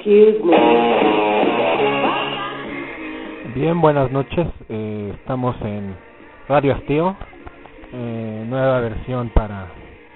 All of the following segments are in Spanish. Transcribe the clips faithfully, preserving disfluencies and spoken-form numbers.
Excuse me. Bien, buenas noches. Eh, estamos en Radio Hastío, eh, nueva versión para,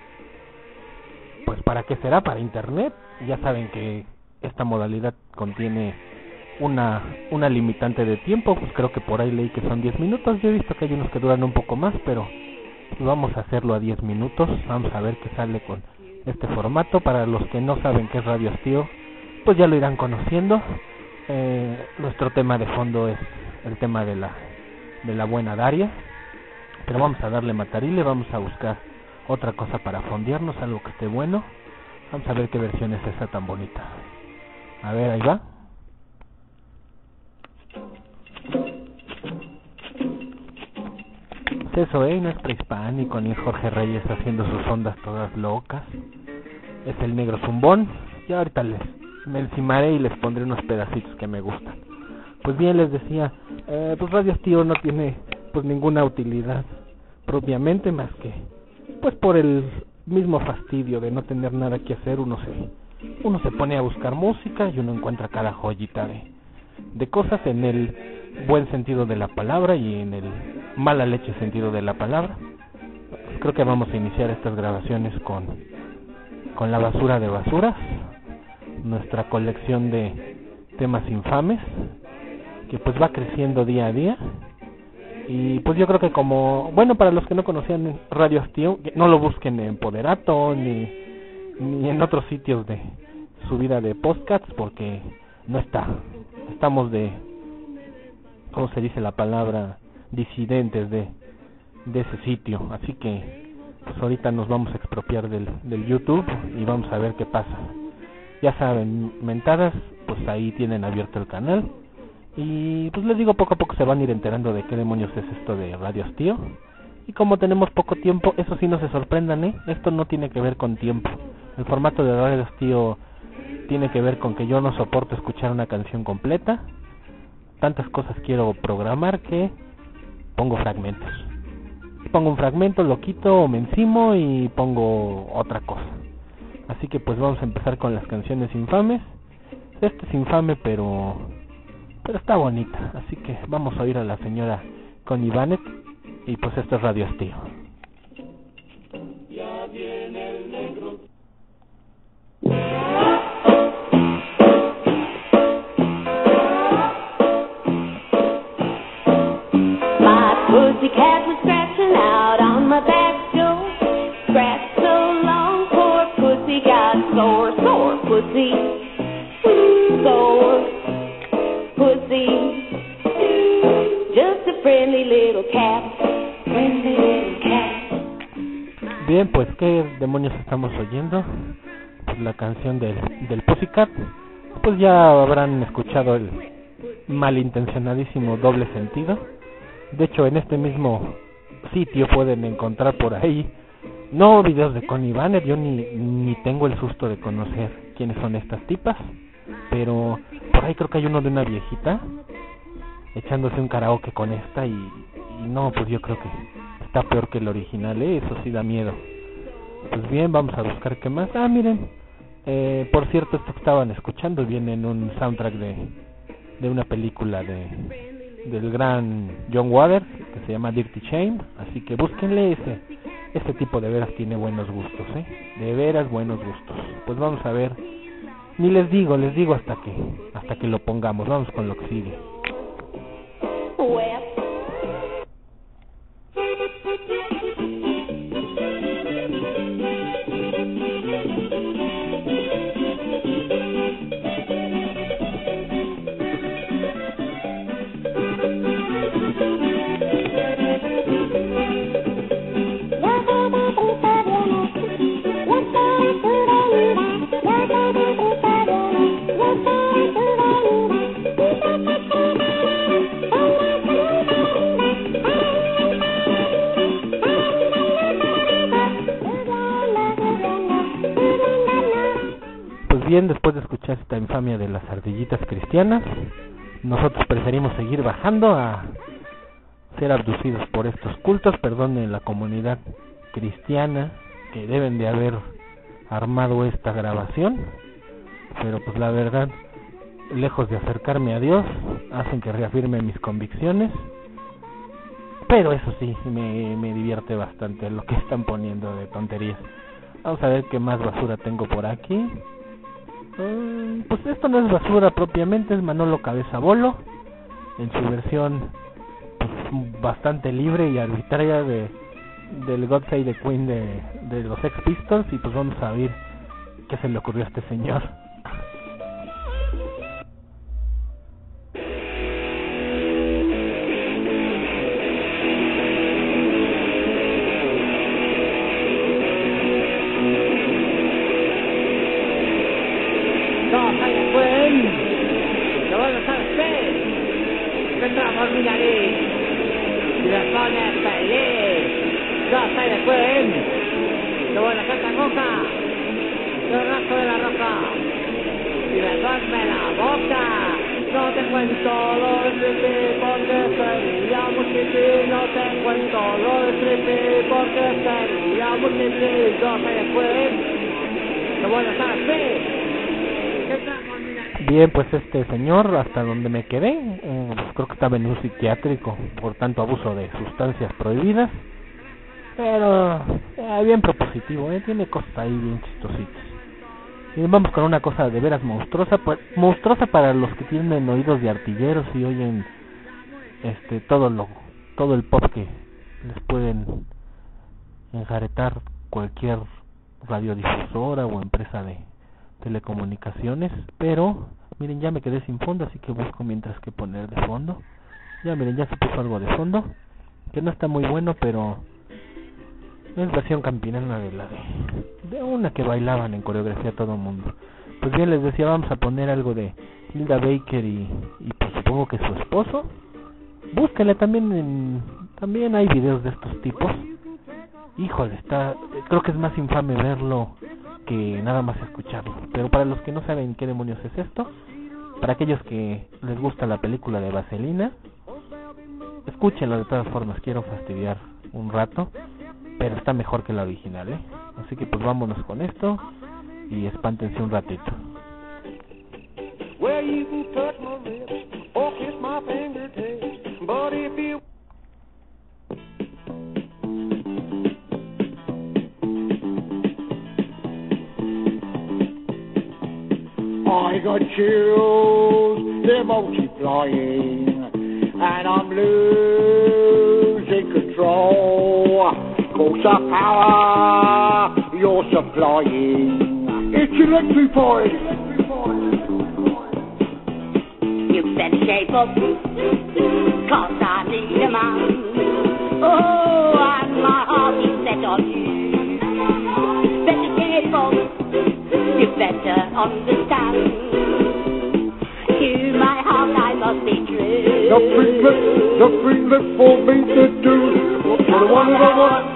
pues, ¿para qué será? Para internet. Ya saben que esta modalidad contiene una una limitante de tiempo, pues creo que por ahí leí que son diez minutos. Yo he visto que hay unos que duran un poco más, pero pues vamos a hacerlo a diez minutos. Vamos a ver qué sale con este formato. Para los que no saben qué es Radio Hastío, pues ya lo irán conociendo. Eh, nuestro tema de fondo es el tema de la de la buena Daria, pero vamos a darle matarile, vamos a buscar otra cosa para fondearnos, algo que esté bueno. Vamos a ver qué versión es esa tan bonita. A ver, ahí va. Pues eso, eh, no es prehispánico ni es Jorge Reyes haciendo sus ondas todas locas. Es el negro zumbón. Ya ahorita les me encimaré y les pondré unos pedacitos que me gustan. Pues bien, les decía, eh, pues Radio Hastío no tiene pues ninguna utilidad propiamente, más que pues por el mismo fastidio de no tener nada que hacer. Uno se uno se pone a buscar música y uno encuentra cada joyita de, de cosas, en el buen sentido de la palabra y en el mala leche sentido de la palabra. Pues creo que vamos a iniciar estas grabaciones con con la basura de basuras, nuestra colección de temas infames, que pues va creciendo día a día. Y pues yo creo que, como, bueno, para los que no conocían Radio Hastío, no lo busquen en Poderato ni, ni en otros sitios de subida de podcasts, porque no está. Estamos de, ¿cómo se dice la palabra? Disidentes de, de ese sitio. Así que pues ahorita nos vamos a expropiar del, del YouTube y vamos a ver qué pasa. Ya saben, mentadas, pues ahí tienen abierto el canal. Y pues les digo, poco a poco se van a ir enterando de qué demonios es esto de Radio Hastío. Y como tenemos poco tiempo, eso sí, no se sorprendan, ¿eh? Esto no tiene que ver con tiempo. El formato de Radio Hastío tiene que ver con que yo no soporto escuchar una canción completa. Tantas cosas quiero programar que pongo fragmentos. Pongo un fragmento, lo quito o me encimo y pongo otra cosa. Así que pues vamos a empezar con las canciones infames. Este es infame, pero... pero está bonita, así que vamos a oír a la señora Connie Bennett, y pues esto es Radio Hastío. Ya viene el negro. My pussycat was scratching out on my back door. Scratched so long, poor pussy got sore, sore pussy, sore pussy, just a friendly little cat, friendly little cat. Bien, pues ¿qué demonios estamos oyendo? Pues la canción del, del Pussycat. Pues ya habrán escuchado el malintencionadísimo doble sentido. De hecho, en este mismo sitio pueden encontrar por ahí, no videos de Connie Bennett, yo ni, ni tengo el susto de conocer quiénes son estas tipas, pero por ahí creo que hay uno de una viejita echándose un karaoke con esta y, y no, pues yo creo que está peor que el original, ¿eh? Eso sí da miedo. Pues bien, vamos a buscar qué más. Ah, miren, eh, por cierto, esto que estaban escuchando viene en un soundtrack de, de una película de del gran John Waters que se llama Dirty Shame, así que búsquenle. Ese ese tipo de veras tiene buenos gustos, ¿eh? De veras buenos gustos. Pues vamos a ver. Ni les digo, les digo hasta que hasta que lo pongamos. Vamos con lo que sigue. Bien, después de escuchar esta infamia de las ardillitas cristianas, nosotros preferimos seguir bajando a ser abducidos por estos cultos. Perdonen la comunidad cristiana que deben de haber armado esta grabación, pero pues la verdad lejos de acercarme a Dios, hacen que reafirme mis convicciones. Pero eso sí, me, me divierte bastante lo que están poniendo de tonterías. Vamos a ver qué más basura tengo por aquí. Um, pues esto no es basura propiamente, es Manolo Cabeza Bolo, en su versión pues, bastante libre y arbitraria de del God Save the Queen de, de los Sex Pistols. Y pues vamos a ver qué se le ocurrió a este señor. Por mi nariz, y las pones feliz. Yo soy de Queen, te voy a la coca, yo rasco de la roca, y me duerme la boca. No te cuento lo de Trippy porque sería muy trippy. No te cuento lo de Trippy porque sería muy trippy. Yo soy de Queen, te voy a estar así. Bien, pues este señor, hasta donde me quedé, eh, pues creo que estaba en un psiquiátrico por tanto abuso de sustancias prohibidas, pero eh, bien propositivo, eh, tiene cosas ahí bien chistositas. Y vamos con una cosa de veras monstruosa, pues, monstruosa para los que tienen oídos de artilleros y oyen este todo lo todo el pop que les pueden enjaretar cualquier radiodifusora o empresa de telecomunicaciones. Pero miren, ya me quedé sin fondo, así que busco mientras que poner de fondo. Ya miren, ya se puso algo de fondo, que no está muy bueno, pero es versión campinana de la de, de una que bailaban en coreografía todo el mundo. Pues bien, les decía, vamos a poner algo de Hilda Baker y, y pues supongo que su esposo. Búsquenle también, en, también hay videos de estos tipos. Híjole, está, creo que es más infame verlo que nada más escucharlo. Pero para los que no saben qué demonios es esto, para aquellos que les gusta la película de Vaselina, escúchenlo de todas formas. Quiero fastidiar un rato, pero está mejor que la original, ¿eh? Así que pues vámonos con esto y espántense un ratito. Well, you can touch my lips or kiss my fingertips, but if you I got chills, they're multiplying, and I'm losing control. Cause the power you're supplying, it's electrifying. You better shape up, cause I need a man. Oh, and my heart is set on you. Better shape up, you better understand. To my heart I must be true. Nothing left, nothing left for me to do. For the one that I want.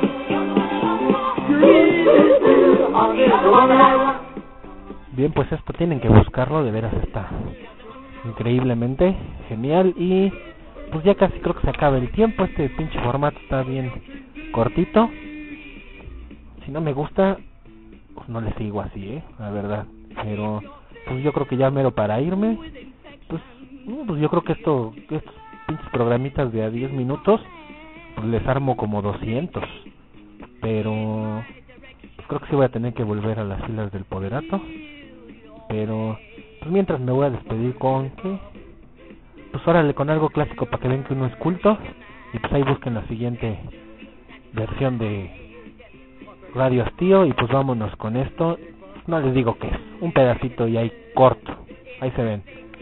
The one that I want. Bien, pues esto tienen que buscarlo, de veras está increíblemente genial. Y pues ya casi creo que se acaba el tiempo. Este pinche formato está bien cortito. Si no me gusta, pues no le sigo así, eh, la verdad. Pero pues yo creo que ya mero para irme. Pues, pues yo creo que esto, estos pinches programitas de a diez minutos, pues les armo como doscientos. Pero pues creo que sí voy a tener que volver a las filas del Poderato. Pero pues mientras me voy a despedir con que pues órale, con algo clásico para que vean que uno es culto. Y pues ahí busquen la siguiente versión de Radio Hastío. Y pues vámonos con esto. No les digo qué es, un pedacito y ahí corto. Ahí se ven.